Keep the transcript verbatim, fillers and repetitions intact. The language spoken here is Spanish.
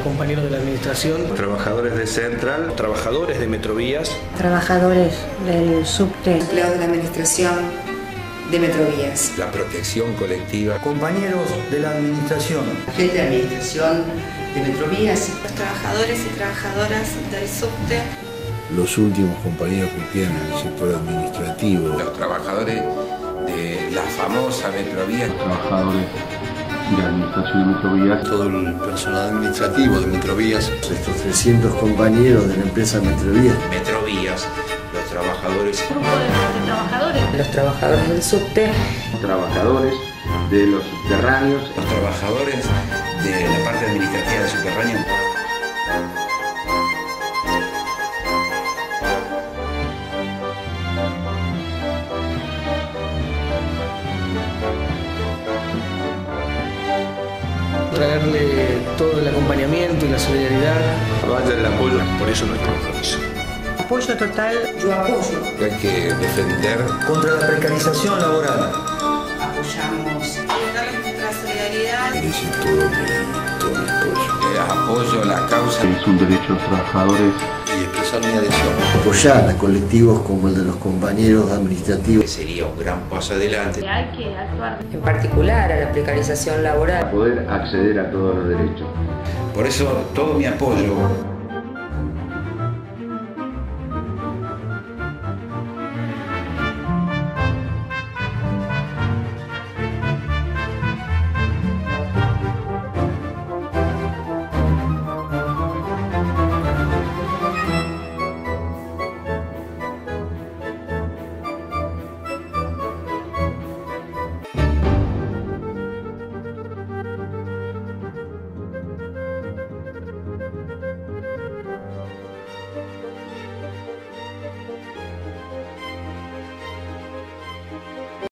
compañeros de la administración, trabajadores de Central, trabajadores de Metrovías, trabajadores del subte, empleados de la administración de Metrovías, la protección colectiva, compañeros de la administración, gente de administración de Metrovías, los trabajadores y trabajadoras del subte, los últimos compañeros que quedan en el sector administrativo, los trabajadores de la famosa Metrovías, los trabajadores de la administración de Metrovías, todo el personal administrativo de Metrovías, estos trescientos compañeros de la empresa Metrovías, Metrovías, los trabajadores, grupo de, de trabajadores, los trabajadores del subte, los trabajadores de los subterráneos, los trabajadores de la parte administrativa del subterráneo. traerle todo el acompañamiento y la solidaridad. Vaya el apoyo, por eso nuestro compromiso. apoyo total. yo apoyo. Hay que defender contra la precarización laboral. Apoyamos. darles nuestra solidaridad. merecen todo mi, todo mi apoyo. eh, apoyo a la causa. es un derecho de los trabajadores. Y expresar mi adhesión. Apoyar a colectivos como el de los compañeros administrativos. Sería un gran paso adelante. Hay que actuar. En particular a la precarización laboral. Para poder acceder a todos los derechos. Por eso todo mi apoyo